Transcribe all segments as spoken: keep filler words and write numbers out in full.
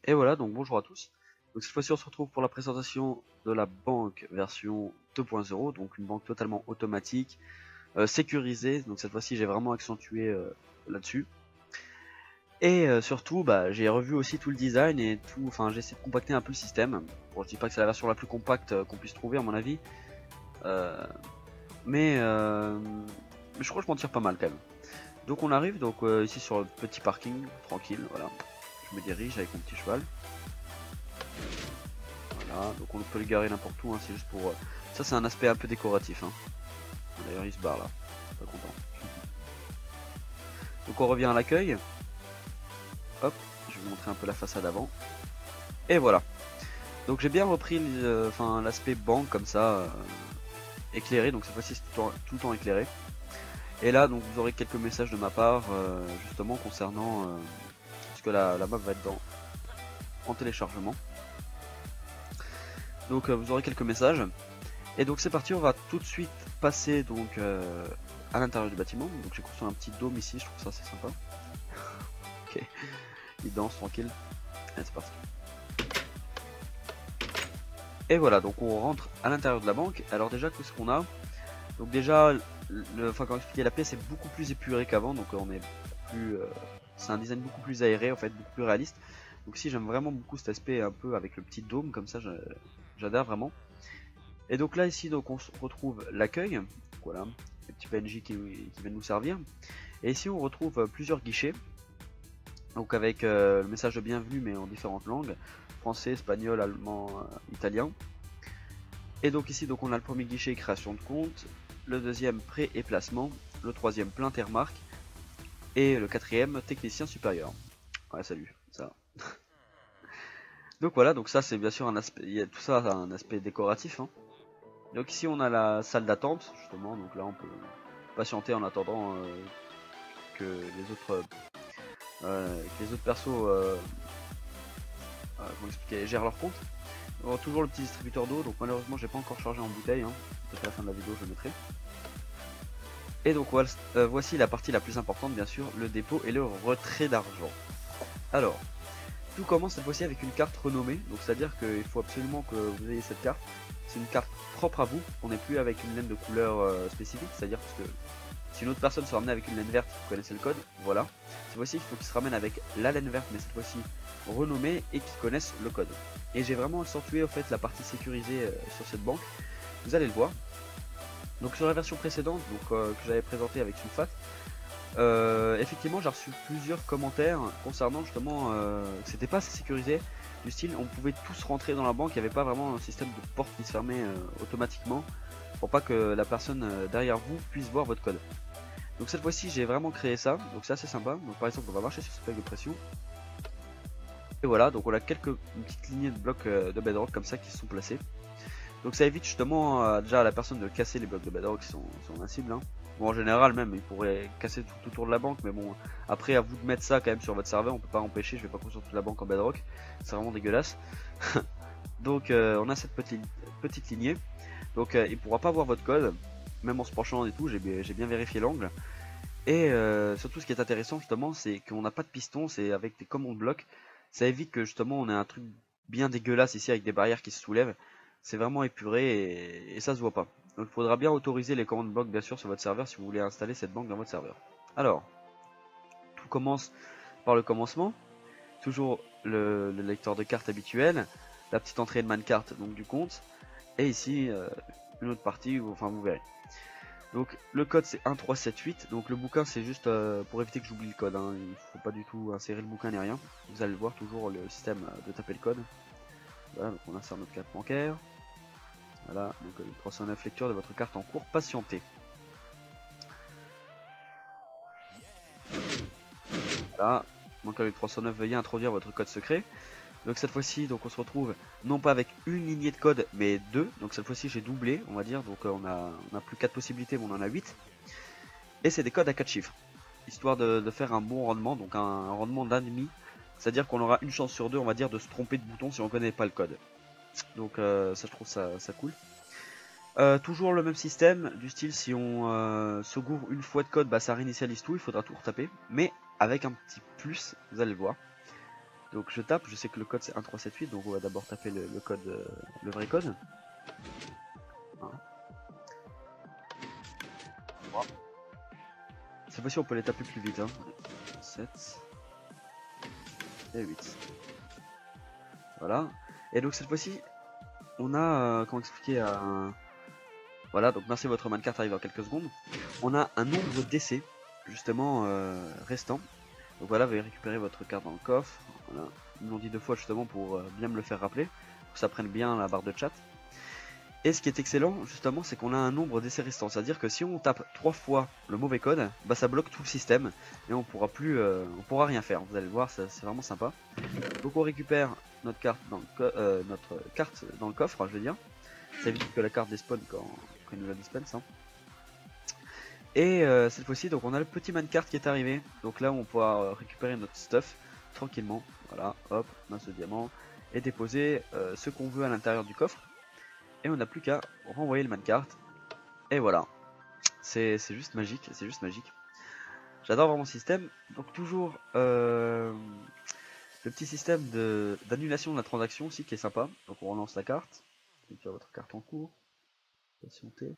Et voilà, donc bonjour à tous. Donc cette fois-ci on se retrouve pour la présentation de la banque version deux point zéro, donc une banque totalement automatique, euh, sécurisée, donc cette fois-ci j'ai vraiment accentué euh, là-dessus. Et euh, surtout, bah, j'ai revu aussi tout le design et tout, enfin j'ai essayé de compacter un peu le système. Bon, je dis pas que c'est la version la plus compacte euh, qu'on puisse trouver à mon avis, euh, mais, euh, mais je crois que je m'en tire pas mal quand même. Donc on arrive donc euh, ici sur le petit parking, tranquille, voilà. Je me dirige avec mon petit cheval. Voilà, donc on peut le garer n'importe où, hein, c'est juste pour... Euh... Ça c'est un aspect un peu décoratif. Hein. D'ailleurs il se barre là, pas content. Donc on revient à l'accueil. Hop, je vais vous montrer un peu la façade avant. Et voilà. Donc j'ai bien repris euh, enfin, l'aspect banque comme ça, euh, éclairé, donc cette fois-ci c'est tout, tout le temps éclairé. Et là donc vous aurez quelques messages de ma part, euh, justement concernant... Euh, puisque la, la map va être dans, en téléchargement. Donc euh, vous aurez quelques messages. Et donc c'est parti, on va tout de suite passer donc euh, à l'intérieur du bâtiment. Donc j'ai construit un petit dôme ici, je trouve ça assez sympa. Ok, il danse tranquille. Allez, c'est parti. Et voilà, donc on rentre à l'intérieur de la banque. Alors déjà, qu'est-ce qu'on a? Donc déjà, le, enfin quand expliqué, la pièce est beaucoup plus épurée qu'avant, donc on est plus, euh, c'est un design beaucoup plus aéré en fait, beaucoup plus réaliste. Donc si j'aime vraiment beaucoup cet aspect un peu avec le petit dôme comme ça, j'adore vraiment. Et donc là ici donc on retrouve l'accueil, voilà, les petits P N J qui, qui viennent nous servir. Et ici on retrouve plusieurs guichets, donc avec euh, le message de bienvenue mais en différentes langues, français, espagnol, allemand, euh, italien. Et donc ici donc on a le premier guichet création de compte, le deuxième prêt et placement, le troisième plainte et remarque, et le quatrième technicien supérieur. Ouais salut, ça. Donc voilà, donc ça c'est bien sûr un aspect, il y a tout ça a un aspect décoratif. Hein. Donc ici on a la salle d'attente justement, donc là on peut patienter en attendant euh, que les autres euh, que les autres persos euh, euh, comment expliquer, gèrent leur compte. On a toujours le petit distributeur d'eau, donc malheureusement j'ai pas encore chargé en bouteille, hein. Peut-être à la fin de la vidéo je le mettrai. Et donc voilà, euh, voici la partie la plus importante bien sûr, le dépôt et le retrait d'argent. Alors, tout commence cette fois-ci avec une carte renommée, donc c'est-à-dire qu'il faut absolument que vous ayez cette carte. C'est une carte propre à vous, on n'est plus avec une laine de couleur euh, spécifique, c'est-à-dire parce que si une autre personne se ramène avec une laine verte, vous connaissez le code, voilà. Cette fois-ci, il faut qu'il se ramène avec la laine verte, mais cette fois-ci renommée et qu'ils connaissent le code. Et j'ai vraiment accentué en fait la partie sécurisée euh, sur cette banque, vous allez le voir. Donc sur la version précédente, donc, euh, que j'avais présentée avec Sulfate, euh, effectivement j'ai reçu plusieurs commentaires concernant justement euh, que c'était pas assez sécurisé, du style on pouvait tous rentrer dans la banque, il n'y avait pas vraiment un système de porte qui se fermait euh, automatiquement pour pas que la personne euh, derrière vous puisse voir votre code. Donc cette fois-ci j'ai vraiment créé ça, donc c'est assez sympa. Donc par exemple on va marcher sur cette plaque de pression. Et voilà, donc on a quelques petites lignées de blocs euh, de bedrock comme ça qui sont placés. Donc ça évite justement euh, déjà à la personne de casser les blocs de bedrock qui sont, sont invincibles. Hein. Bon en général même il pourrait casser tout autour de la banque, mais bon après à vous de mettre ça quand même sur votre serveur, on peut pas empêcher, je vais pas construire toute la banque en bedrock, c'est vraiment dégueulasse. Donc euh, on a cette petite, petite lignée, donc euh, il pourra pas voir votre code, même en se penchant et tout, j'ai bien vérifié l'angle. Et euh, surtout ce qui est intéressant justement c'est qu'on n'a pas de piston, c'est avec des commandes blocs, ça évite que justement on ait un truc bien dégueulasse ici avec des barrières qui se soulèvent. C'est vraiment épuré et, et ça se voit pas. Donc il faudra bien autoriser les commandes blocs bien sûr sur votre serveur si vous voulez installer cette banque dans votre serveur. Alors, tout commence par le commencement. Toujours le, le lecteur de cartes habituel, la petite entrée de man carte donc du compte, et ici euh, une autre partie où, enfin vous verrez. Donc le code c'est un trois sept huit, donc le bouquin c'est juste euh, pour éviter que j'oublie le code, hein. Il faut pas du tout insérer le bouquin ni rien. Vous allez voir toujours le système de taper le code. Voilà, donc on insère notre carte bancaire. Voilà, donc euh, trois cent neuf lecture de votre carte en cours, patientez. Voilà, donc avec trois cent neuf, veuillez introduire votre code secret. Donc cette fois-ci, donc on se retrouve non pas avec une lignée de code, mais deux. Donc cette fois-ci j'ai doublé, on va dire. Donc euh, on a, on a plus quatre possibilités, mais on en a huit. Et c'est des codes à quatre chiffres, histoire de, de faire un bon rendement, donc un, un rendement d'un demi. C'est-à-dire qu'on aura une chance sur deux, on va dire, de se tromper de bouton si on connaît pas le code. Donc euh, ça je trouve ça, ça cool. Euh, toujours le même système, du style si on euh, se gourre une fois de code, bah ça réinitialise tout, il faudra tout retaper. Mais avec un petit plus, vous allez le voir. Donc je tape, je sais que le code c'est un trois sept huit, donc on va d'abord taper le, le code, euh, le vrai code. Hein. Cette fois-ci on peut les taper plus vite. Hein. sept et huit. Voilà. Et donc cette fois-ci, on a, euh, comment expliquer, un... Voilà, donc merci, votre mancart arrive dans quelques secondes. On a un nombre d'essais, justement, euh, restant. Donc voilà, vous allez récupérer votre carte dans le coffre. Voilà. Ils me l'ont dit deux fois justement pour euh, bien me le faire rappeler, pour que ça prenne bien la barre de chat. Et ce qui est excellent justement, c'est qu'on a un nombre d'essais restants. C'est-à-dire que si on tape trois fois le mauvais code, bah ça bloque tout le système et on pourra plus, euh, on pourra rien faire. Vous allez le voir, c'est vraiment sympa. Donc on récupère notre carte dans le, euh, notre carte dans le coffre, je veux dire. Ça évite que la carte despawn quand, quand il nous la dispense. Hein. Et euh, cette fois-ci, donc on a le petit mancart qui est arrivé. Donc là, on pourra récupérer notre stuff tranquillement. Voilà, hop, masse de diamant et déposer euh, ce qu'on veut à l'intérieur du coffre. Et on n'a plus qu'à renvoyer le mancart. Et voilà, c'est juste magique, c'est juste magique. J'adore vraiment le système. Donc toujours euh, le petit système d'annulation de, de la transaction aussi qui est sympa. Donc on relance la carte. Récupère votre carte en cours. Patientez.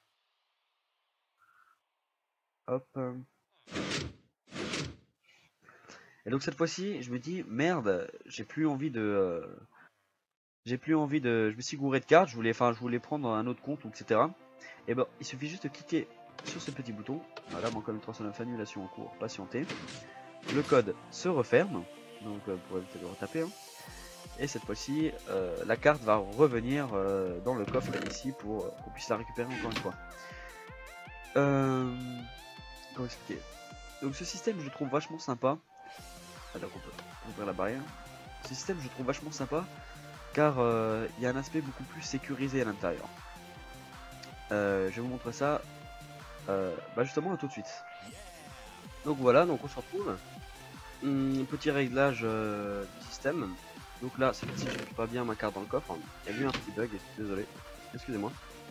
Hop. Et donc cette fois-ci, je me dis merde, j'ai plus envie de, euh, j'ai plus envie de, je me suis gouré de cartes. Je voulais, enfin, je voulais prendre un autre compte, et cetera. Et ben, il suffit juste de cliquer sur ce petit bouton. Voilà, mon code trois cent neuf annulation en cours. Patientez. Le code se referme, donc euh, pour éviter de retaper. Hein. Et cette fois-ci, euh, la carte va revenir euh, dans le coffre ici pour euh, qu'on puisse la récupérer encore une fois. Euh, comment expliquer? Donc ce système, je trouve vachement sympa. Ah, donc on peut ouvrir la barrière. Ce système, je trouve vachement sympa car il euh, y a un aspect beaucoup plus sécurisé à l'intérieur. Euh, je vais vous montrer ça euh, bah justement là tout de suite. Donc voilà, donc on se retrouve. Hum, petit réglage euh, du système. Donc là, cette fois-ci, je ne fais pas bien ma carte dans le coffre. Il y a eu un petit bug, désolé. Excusez-moi.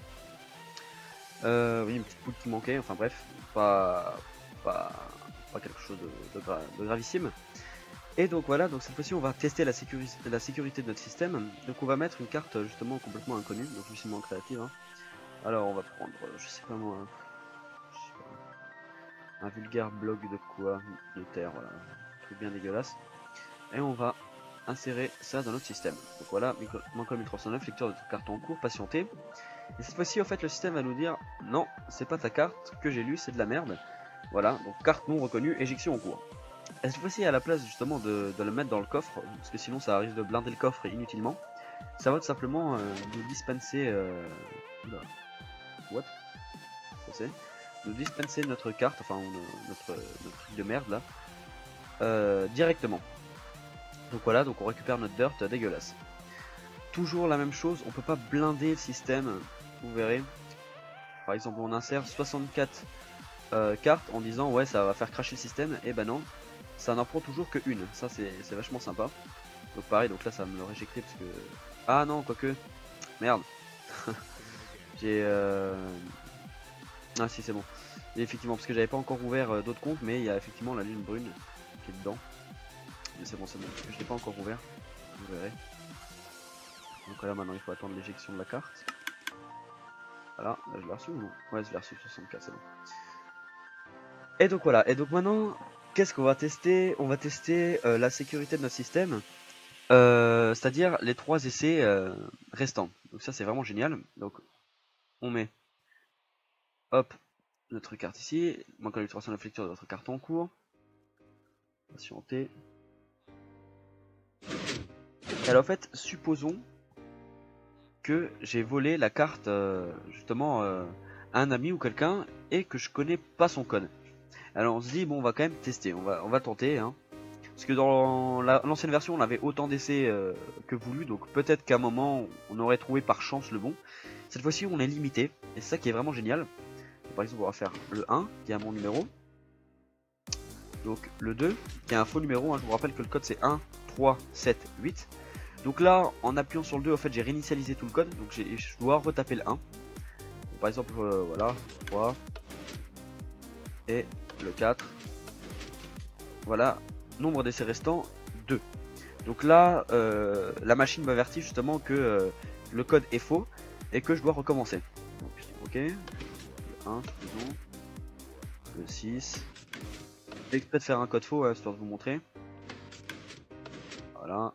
Euh, oui, une petite poule qui manquait, enfin bref, pas, pas, pas quelque chose de, de, gra de gravissime. Et donc voilà, donc cette fois-ci on va tester la, sécuri la sécurité de notre système. Donc on va mettre une carte justement complètement inconnue, donc je suis moins créative. Hein. Alors on va prendre, je sais pas moi, je sais pas, un vulgaire bloc de quoi, de terre, voilà, un truc bien dégueulasse. Et on va insérer ça dans notre système. Donc voilà, Mancom mille trois cent neuf, lecture de votre carte en cours, patientez. Et cette fois-ci, en fait, le système va nous dire non, c'est pas ta carte que j'ai lue, c'est de la merde. Voilà, donc carte non reconnue, éjection en cours. Et cette fois-ci, à la place justement de, de le mettre dans le coffre, parce que sinon ça arrive de blinder le coffre inutilement, ça va tout simplement euh, nous dispenser. Euh... Oula. What? C'est nous dispenser notre carte, enfin notre, notre truc de merde là, euh, directement. Donc voilà, donc on récupère notre dirt dégueulasse. Toujours la même chose, on peut pas blinder le système, vous verrez. Par exemple, on insère soixante-quatre euh, cartes en disant ouais ça va faire crasher le système, et ben non, ça n'en prend toujours que une. Ça c'est vachement sympa. Donc pareil, donc là ça va me le réjecter parce que... Ah non, quoique, merde. J'ai... Euh... Ah si c'est bon. Et effectivement, parce que j'avais pas encore ouvert euh, d'autres comptes, mais il y a effectivement la lune brune qui est dedans. Mais c'est bon, c'est bon, je l'ai pas encore ouvert, vous verrez. Donc là maintenant il faut attendre l'éjection de la carte. Voilà, là, je l'ai reçu ou non? Ouais, je l'ai reçu, soixante-quatre, c'est bon. Et donc voilà, et donc maintenant, qu'est-ce qu'on va tester? On va tester euh, la sécurité de notre système, euh, c'est-à-dire les trois essais euh, restants. Donc ça c'est vraiment génial. Donc on met, hop, notre carte ici, manquant l'illustration de la lecture de votre carte en cours. Patientez. Alors en fait, supposons que j'ai volé la carte euh, justement euh, à un ami ou quelqu'un et que je connais pas son code. Alors on se dit bon, on va quand même tester, on va on va tenter hein. Parce que dans l'ancienne version on avait autant d'essais euh, que voulu, donc peut-être qu'à un moment on aurait trouvé par chance le bon. Cette fois-ci on est limité et c'est ça qui est vraiment génial. Donc, par exemple on va faire le un qui a mon numéro, donc le deux qui a un faux numéro, hein. Je vous rappelle que le code c'est un trois sept huit. Donc là, en appuyant sur le deux, en fait, j'ai réinitialisé tout le code, donc je dois retaper le un. Donc, par exemple, euh, voilà, trois et le quatre. Voilà, nombre d'essais restants, deux. Donc là, euh, la machine m'avertit justement que euh, le code est faux et que je dois recommencer. Donc, ok, le un, disons, le six. J'ai exprès de faire un code faux, hein, histoire de vous montrer. Voilà.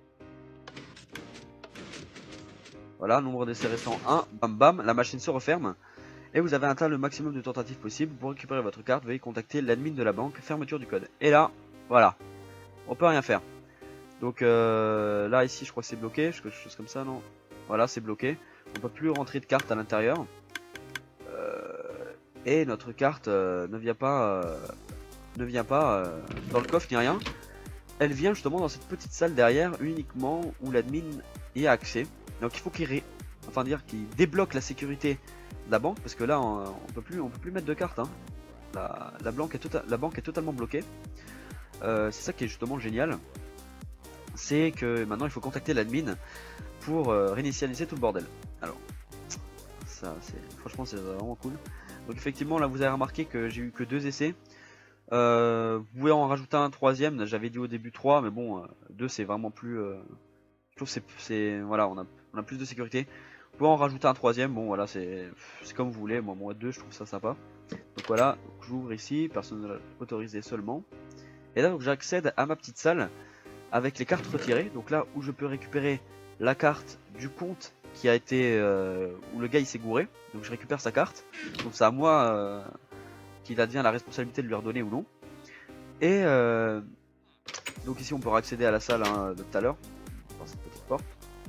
Voilà, nombre d'essais restants un, bam bam, la machine se referme. Et vous avez atteint le maximum de tentatives possibles. Pour récupérer votre carte, veuillez contacter l'admin de la banque, fermeture du code. Et là, voilà, on peut rien faire. Donc euh, là ici je crois que c'est bloqué, quelque chose comme ça, non? Voilà, c'est bloqué. On peut plus rentrer de carte à l'intérieur. Euh, et notre carte euh, ne vient pas, euh, ne vient pas euh, dans le coffre ni rien. Elle vient justement dans cette petite salle derrière uniquement où l'admin y a accès. Donc il faut qu'il ré... enfin dire qu'il débloque la sécurité de la banque parce que là on, on peut plus, on peut plus mettre de carte. Hein. La, la, banque est tota-, la banque est totalement bloquée. Euh, c'est ça qui est justement génial. C'est que maintenant il faut contacter l'admin pour euh, réinitialiser tout le bordel. Alors, ça c'est franchement c'est vraiment cool. Donc effectivement là vous avez remarqué que j'ai eu que deux essais. Euh, vous pouvez en rajouter un troisième, j'avais dit au début trois, mais bon, euh, deux c'est vraiment plus... Euh, je trouve c'est, c'est voilà, on a, on a plus de sécurité. Vous pouvez en rajouter un troisième, bon voilà, c'est comme vous voulez, moi, moi deux je trouve ça sympa. Donc voilà, j'ouvre ici, personnel autorisé seulement. Et là donc j'accède à ma petite salle avec les cartes retirées, donc là où je peux récupérer la carte du compte qui a été... Euh, où le gars il s'est gouré, donc je récupère sa carte, donc c'est à moi... Euh, qu'il advient la responsabilité de lui redonner ou non. Et euh, donc ici on pourra accéder à la salle hein, de tout à l'heure, par cette petite porte.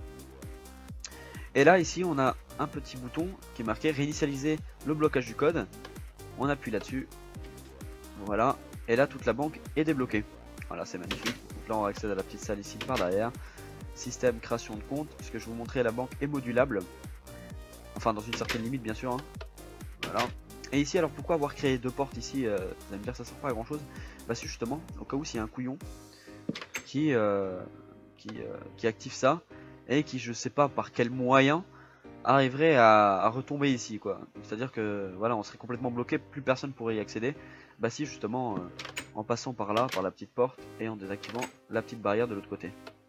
Et là ici on a un petit bouton qui est marqué réinitialiser le blocage du code. On appuie là-dessus. Voilà. Et là toute la banque est débloquée. Voilà, c'est magnifique. Donc là on accède à la petite salle ici par derrière. Système création de compte, puisque je vous montrer la banque est modulable. Enfin dans une certaine limite bien sûr. Hein. Voilà. Et ici alors pourquoi avoir créé deux portes ici, euh, vous allez me dire ça sert pas à grand chose. Bah c'est justement au cas où s'il y a un couillon qui, euh, qui, euh, qui active ça et qui je sais pas par quel moyen arriverait à, à retomber ici quoi. C'est à dire que voilà on serait complètement bloqué, plus personne pourrait y accéder. Bah si justement euh, en passant par là, par la petite porte et en désactivant la petite barrière de l'autre côté.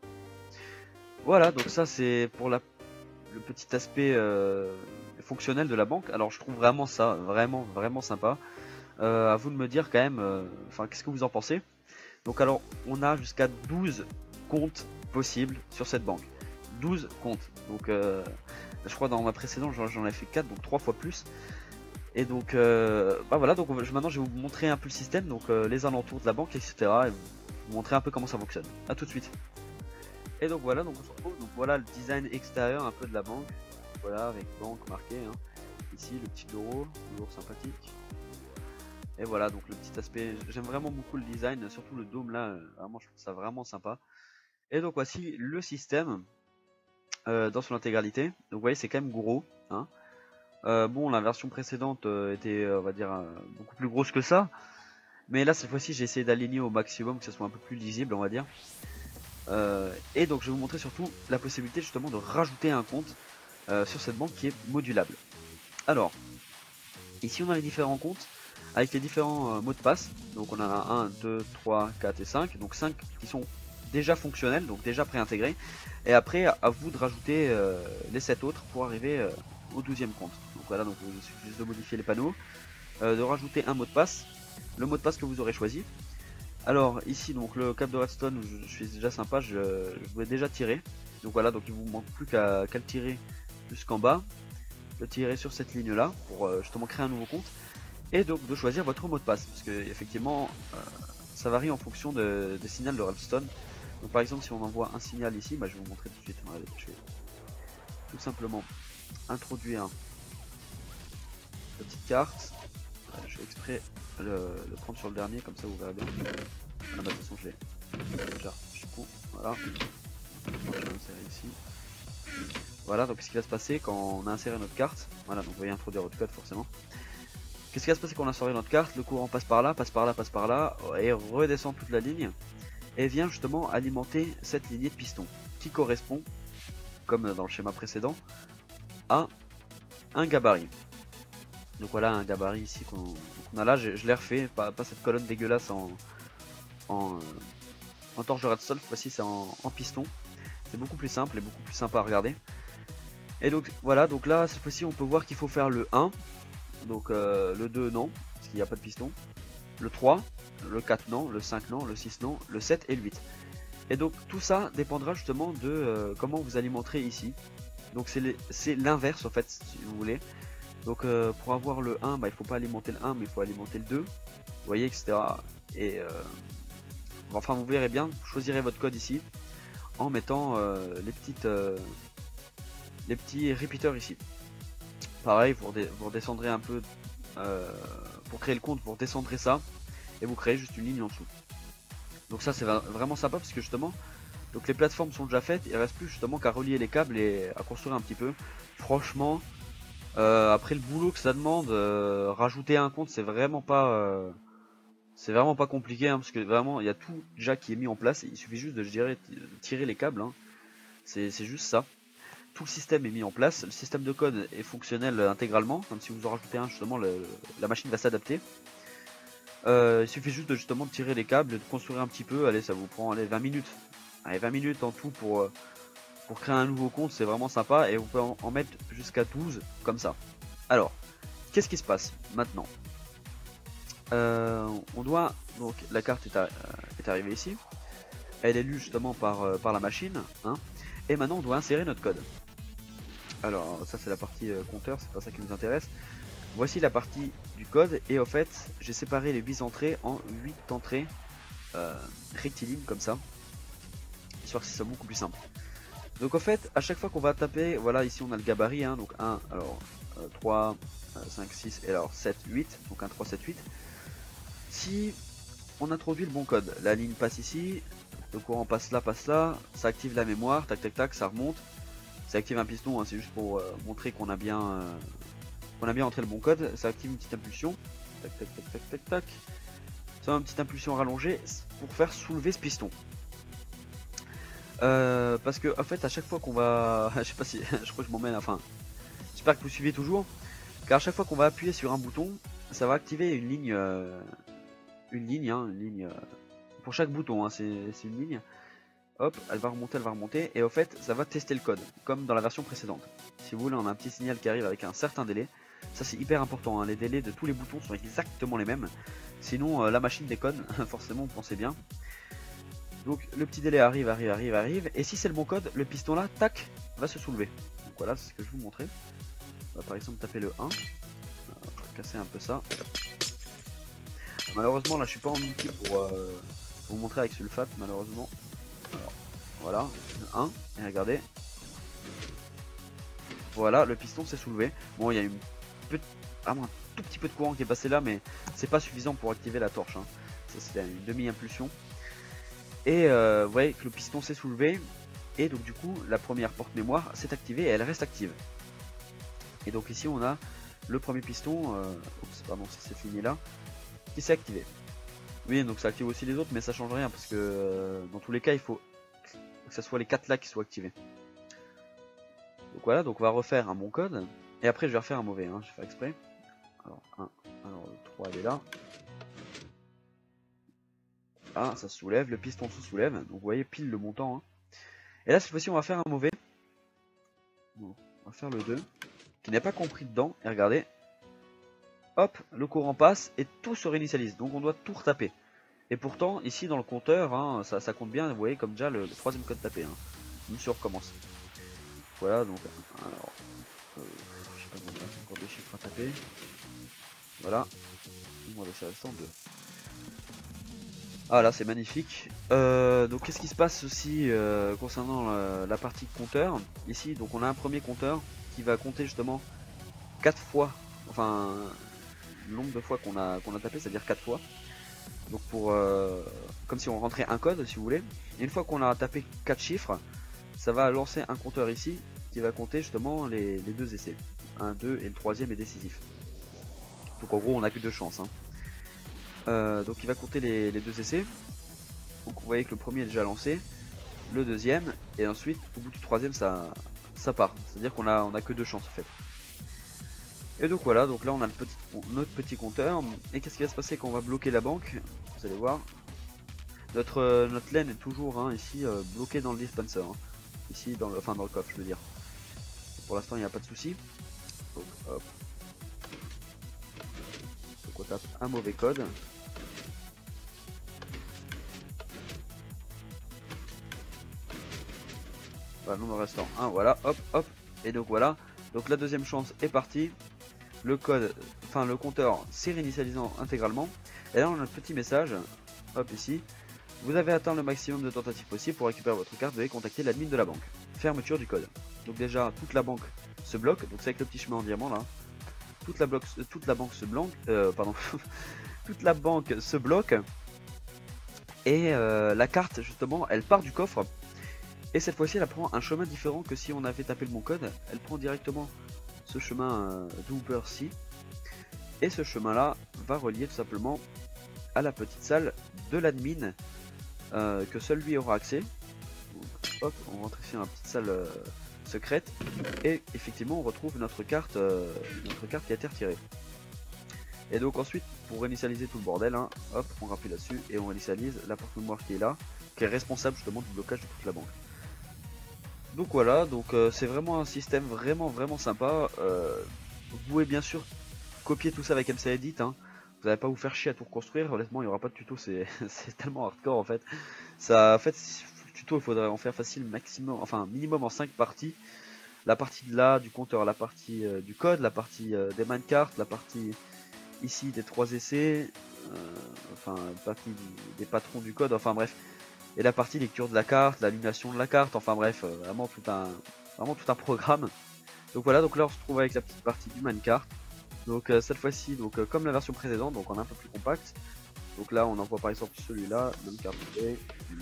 Voilà donc ça c'est pour la, le petit aspect euh, fonctionnel de la banque. Alors je trouve vraiment ça vraiment vraiment sympa. Euh, à vous de me dire quand même, enfin euh, qu'est-ce que vous en pensez. Donc alors on a jusqu'à douze comptes possibles sur cette banque. douze comptes. Donc euh, je crois dans ma précédente j'en ai fait quatre, donc trois fois plus. Et donc euh, bah voilà, donc maintenant je vais vous montrer un peu le système, donc euh, les alentours de la banque, et cetera. Et vous montrer un peu comment ça fonctionne. A tout de suite. Et donc voilà, donc on se retrouve, donc voilà le design extérieur un peu de la banque. Voilà, avec banque marquée, hein. Ici le petit euro, toujours sympathique. Et voilà, donc le petit aspect, j'aime vraiment beaucoup le design, surtout le dôme là, vraiment je trouve ça vraiment sympa. Et donc voici le système euh, dans son intégralité. Donc vous voyez c'est quand même gros, hein. Euh, bon la version précédente euh, était on va dire euh, beaucoup plus grosse que ça. Mais là cette fois-ci j'ai essayé d'aligner au maximum, que ce soit un peu plus lisible on va dire. Euh, et donc je vais vous montrer surtout la possibilité justement de rajouter un compte euh, sur cette banque qui est modulable. Alors, ici on a les différents comptes avec les différents euh, mots de passe. Donc on en a un, deux, trois, quatre et cinq. Donc cinq qui sont déjà fonctionnels, donc déjà préintégrés. Et après à vous de rajouter euh, les sept autres pour arriver euh, au douzième compte. Donc voilà, donc il suffit juste de modifier les panneaux, euh, de rajouter un mot de passe, le mot de passe que vous aurez choisi. Alors ici donc le cap de redstone, je, je suis déjà sympa, je, je voulais déjà tirer. Donc voilà, donc il vous manque plus qu'à qu'à le tirer jusqu'en bas, le tirer sur cette ligne là pour euh, justement créer un nouveau compte. Et donc de choisir votre mot de passe, parce que effectivement euh, ça varie en fonction de, des signaux de redstone. Donc par exemple si on envoie un signal ici, bah, je vais vous montrer tout de suite. Je vais tout simplement introduire une petite carte. Je vais exprès le, le prendre sur le dernier, comme ça vous verrez bien. Ah bah de toute façon je l'ai déjà, je suis con, voilà. Je vais l'insérer ici. Voilà, donc ce qui va se passer quand on a inséré notre carte, voilà, donc vous voyez introduire votre code forcément. Qu'est-ce qui va se passer quand on a inséré notre carte? Le courant passe par là, passe par là, passe par là, et redescend toute la ligne, et vient justement alimenter cette lignée de piston, qui correspond, comme dans le schéma précédent, à un gabarit. Donc voilà un gabarit ici qu'on qu a là, je, je l'ai refait, pas, pas cette colonne dégueulasse en, en, en torche de redstone. Cette fois-ci c'est en, en piston. C'est beaucoup plus simple et beaucoup plus sympa à regarder. Et donc voilà, donc là cette fois-ci on peut voir qu'il faut faire le un. Donc euh, le deux non, parce qu'il n'y a pas de piston. Le trois, le quatre non, le cinq non, le six non, le sept et le huit. Et donc tout ça dépendra justement de euh, comment vous alimenterez ici. Donc c'est l'inverse en fait si vous voulez. Donc euh, pour avoir le un, bah, il faut pas alimenter le un mais il faut alimenter le deux. Vous voyez, et cetera. Et euh, enfin vous verrez bien, vous choisirez votre code ici en mettant euh, les petites euh, les petits repeaters ici. Pareil, vous, redé vous redescendrez un peu euh, pour créer le compte, vous redescendrez ça et vous créez juste une ligne en dessous. Donc ça c'est vraiment sympa parce que justement donc les plateformes sont déjà faites, il reste plus justement qu'à relier les câbles et à construire un petit peu. Franchement euh, après le boulot que ça demande, euh, rajouter un compte c'est vraiment pas euh, c'est vraiment pas compliqué hein, parce que vraiment il y a tout déjà qui est mis en place, il suffit juste de je dirais tirer les câbles hein. C'est juste ça. Tout le système est mis en place, le système de code est fonctionnel intégralement, comme si vous en rajoutez un justement le, la machine va s'adapter. Euh, il suffit juste de justement de tirer les câbles, de construire un petit peu, allez ça vous prend allez, vingt minutes. Allez vingt minutes en tout pour, pour créer un nouveau compte, c'est vraiment sympa et vous pouvez en, en mettre jusqu'à douze comme ça. Alors, qu'est-ce qui se passe maintenant? euh, On doit, donc la carte est, à, est arrivée ici, elle est lue justement par, par la machine, hein, et maintenant on doit insérer notre code. Alors ça c'est la partie euh, compteur, c'est pas ça qui nous intéresse. Voici la partie du code et au fait j'ai séparé les huit entrées en huit entrées euh, rectilignes comme ça, histoire que ce soit beaucoup plus simple. Donc au fait à chaque fois qu'on va taper, voilà ici on a le gabarit hein, donc un, alors euh, trois, cinq, six et alors sept, huit, donc un, trois, sept, huit. Si on introduit le bon code, la ligne passe ici, le courant passe là, passe là, ça active la mémoire, tac tac tac, ça remonte. Ça active un piston, hein, c'est juste pour euh, montrer qu'on a bien euh, qu'on a bien entré le bon code. Ça active une petite impulsion, tac tac tac tac tac tac. Ça une petite impulsion rallongée pour faire soulever ce piston. Euh, parce que en fait à chaque fois qu'on va, je sais pas si, je crois que je m'emmène, enfin, j'espère que vous suivez toujours, car à chaque fois qu'on va appuyer sur un bouton, ça va activer une ligne, euh, une ligne, hein, une ligne euh, pour chaque bouton, hein, c'est une ligne. Hop, elle va remonter, elle va remonter, et au fait, ça va tester le code, comme dans la version précédente. Si vous voulez, on a un petit signal qui arrive avec un certain délai. Ça, c'est hyper important, hein. Les délais de tous les boutons sont exactement les mêmes. Sinon, euh, la machine déconne, forcément, vous pensez bien. Donc, le petit délai arrive, arrive, arrive, arrive, et si c'est le bon code, le piston là, tac, va se soulever. Donc voilà, c'est ce que je vais vous montrer. On va par exemple taper le un. On va casser un peu ça. Malheureusement, là, je suis pas en multi pour euh, vous montrer avec sulfate, malheureusement. Alors, voilà, un, et regardez. Voilà, le piston s'est soulevé. Bon, il y a une petite, vraiment un tout petit peu de courant qui est passé là, mais c'est pas suffisant pour activer la torche. Hein. Ça, c'est une demi-impulsion. Et euh, vous voyez que le piston s'est soulevé. Et donc, du coup, la première porte mémoire s'est activée et elle reste active. Et donc, ici, on a le premier piston, euh, oups, pardon, c'est cette ligne-là, qui s'est activé. Oui, donc ça active aussi les autres, mais ça change rien parce que euh, dans tous les cas, il faut que ce soit les quatre là qui soient activés. Donc voilà, donc on va refaire un bon code. Et après, je vais refaire un mauvais, hein, je vais faire exprès. Alors, un, alors le trois, il est là. Ah, ça se soulève, le piston se soulève. Donc vous voyez, pile le montant. Hein. Et là, cette fois-ci, on va faire un mauvais. Donc, on va faire le deux, qui n'est pas compris dedans. Et regardez. Hop, le courant passe et tout se réinitialise. Donc on doit tout retaper. Et pourtant, ici dans le compteur, hein, ça, ça compte bien, vous voyez comme déjà le, le troisième code tapé. Hein. Même si on recommence. Voilà, donc, alors, euh, je sais pas combien, encore des chiffres à taper. Voilà, on va laisser restant deux. Ah là, c'est magnifique. Euh, donc qu'est-ce qui se passe aussi euh, concernant la, la partie compteur. Ici, donc on a un premier compteur qui va compter justement quatre fois, enfin, le nombre de fois qu'on a, qu'on a tapé, c'est-à-dire quatre fois. Donc pour euh, comme si on rentrait un code si vous voulez. Et une fois qu'on a tapé quatre chiffres, ça va lancer un compteur ici qui va compter justement les, les deux essais. un, deux et le troisième est décisif. Donc en gros on n'a que deux chances. Hein. Euh, donc il va compter les, les deux essais. Donc vous voyez que le premier est déjà lancé, le deuxième, et ensuite au bout du troisième ça, ça part. C'est-à-dire qu'on a, on a que deux chances en fait. Et donc voilà, donc là on a le petit, notre petit compteur. Et qu'est-ce qui va se passer quand on va bloquer la banque? Vous allez voir. notre, euh, notre laine est toujours hein, ici euh, bloquée dans le dispenser. Hein. Ici, dans le, enfin dans le coffre, je veux dire. Pour l'instant, il n'y a pas de souci. Donc, hop. Donc, on tape un mauvais code. Voilà, nombre restant un, voilà, hop, hop. Et donc voilà. Donc la deuxième chance est partie. Le code, enfin le compteur s'est réinitialisant intégralement. Et là on a notre petit message, hop ici. Vous avez atteint le maximum de tentatives possibles pour récupérer votre carte, veuillez contacter l'admin de la banque. Fermeture du code. Donc déjà toute la banque se bloque, donc c'est avec le petit chemin en diamant là. Toute la, bloque, toute la banque se bloque, euh, pardon, toute la banque se bloque. Et euh, la carte justement, elle part du coffre. Et cette fois-ci, elle prend un chemin différent que si on avait tapé le bon code. Elle prend directement ce chemin euh, d'Hooper-C. Et ce chemin-là va relier tout simplement à la petite salle de l'admin euh, que seul lui aura accès. Donc, hop, on rentre ici dans la petite salle euh, secrète. Et effectivement, on retrouve notre carte, euh, notre carte qui a été retirée. Et donc ensuite, pour réinitialiser tout le bordel, hein, hop, on rappuie là-dessus et on réinitialise la porte mémoire qui est là, qui est responsable justement du blocage de toute la banque. Donc voilà, donc euh, c'est vraiment un système vraiment vraiment sympa. Euh, vous pouvez bien sûr copier tout ça avec M C Edit. Hein. Vous n'allez pas vous faire chier à tout reconstruire. Honnêtement, il n'y aura pas de tuto, c'est tellement hardcore en fait. Ça, en fait, le tuto, il faudrait en faire facile maximum, enfin minimum en cinq parties. La partie de là du compteur, la partie euh, du code, la partie euh, des minecarts, la partie ici des trois essais, euh, enfin la partie du, des patrons du code, enfin bref. Et la partie lecture de la carte, l'annulation de la carte, enfin bref, euh, vraiment tout un vraiment tout un programme. Donc voilà, donc là on se trouve avec la petite partie du minecart. Donc euh, cette fois-ci, donc euh, comme la version précédente, donc on est un peu plus compact. Donc là on envoie par exemple celui-là, minecart play,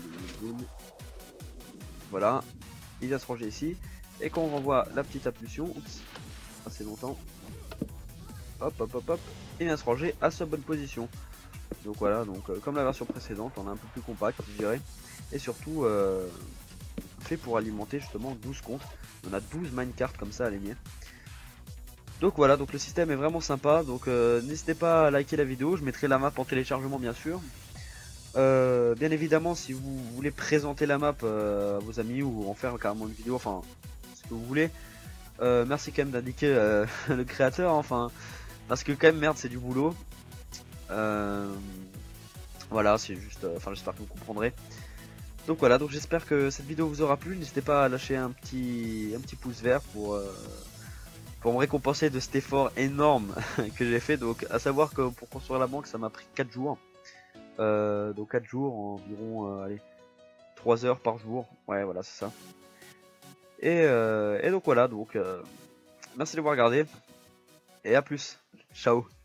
voilà, il vient se ranger ici. Et quand on renvoie la petite impulsion, oups, assez longtemps, hop hop hop hop, il vient se ranger à sa bonne position. Donc voilà, donc euh, comme la version précédente, on est un peu plus compact, je dirais. Et surtout euh, fait pour alimenter justement douze comptes. On a douze minecarts comme ça à aligner. Donc voilà, donc le système est vraiment sympa. Donc euh, n'hésitez pas à liker la vidéo, je mettrai la map en téléchargement bien sûr. Euh, bien évidemment, si vous voulez présenter la map euh, à vos amis ou en faire carrément une vidéo, enfin ce que vous voulez. Euh, merci quand même d'indiquer euh, le créateur, hein, enfin parce que quand même merde c'est du boulot. Euh, voilà, c'est juste, enfin euh, j'espère que vous comprendrez. Donc voilà, donc j'espère que cette vidéo vous aura plu. N'hésitez pas à lâcher un petit, un petit pouce vert pour, euh, pour me récompenser de cet effort énorme que j'ai fait. Donc à savoir que pour construire la banque ça m'a pris quatre jours. Euh, donc quatre jours, environ euh, allez, trois heures par jour. Ouais voilà c'est ça. Et, euh, et donc voilà, donc euh, merci d'avoir regardé. Et à plus. Ciao.